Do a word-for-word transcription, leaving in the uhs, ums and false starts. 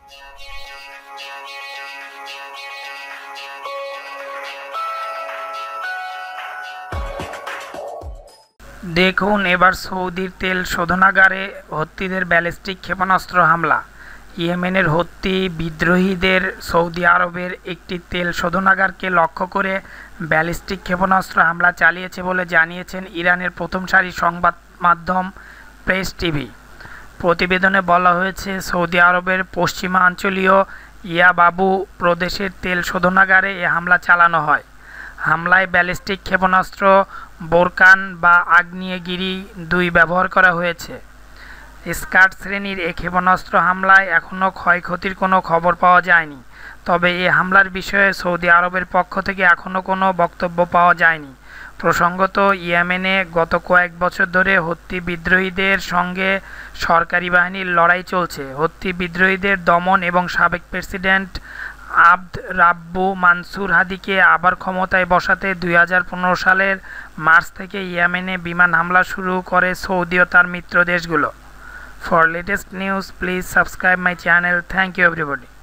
দেখুন এবার সৌদির তেল শোধনাগারে হুথিদের ব্যালিস্টিক ক্ষেপণাস্ত্র হামলা। ইয়েমেনের হুথি বিদ্রোহীদের সৌদি আরবের একটি তেল শোধনাগারকে লক্ষ্য করে ব্যালিস্টিক ক্ষেপণাস্ত্র হামলা চালিয়েছে বলে জানিয়েছেন ইরানের প্রথম সারির সংবাদ মাধ্যম প্রেস টিভি। প্রতিবেদনে বলা হয়েছে, সৌদি আরবের পশ্চিমাঞ্চলীয় ইয়াবাবু প্রদেশের তেল শোধনাগারে এ হামলা চালানো হয়। হামলায় ব্যালিস্টিক ক্ষেপণাস্ত্র বোরকান বা আগ্নেয়গিরি দুই ব্যবহার করা হয়েছে। স্কাড শ্রেণীর এ ক্ষেপণাস্ত্র হামলায় এখনও ক্ষয়ক্ষতির কোনো খবর পাওয়া যায়নি, তবে এ হামলার বিষয়ে সৌদি আরবের পক্ষ থেকে এখনও কোনো বক্তব্য পাওয়া যায়নি। প্রসঙ্গত, ইয়েমেনে গত কয়েক বছর ধরে হুথি বিদ্রোহীদের সঙ্গে সরকারি বাহিনীর লড়াই চলছে। হুথি বিদ্রোহীদের দমন এবং সাবেক প্রেসিডেন্ট আবদ রাব্বু মানসুর হাদিকে আবার ক্ষমতায় বসাতে দুই হাজার পনেরো সালের মার্চ থেকে ইয়েমেনে বিমান হামলা শুরু করে সৌদি ও তার মিত্র দেশগুলো। For latest news, please subscribe my channel. Thank you everybody.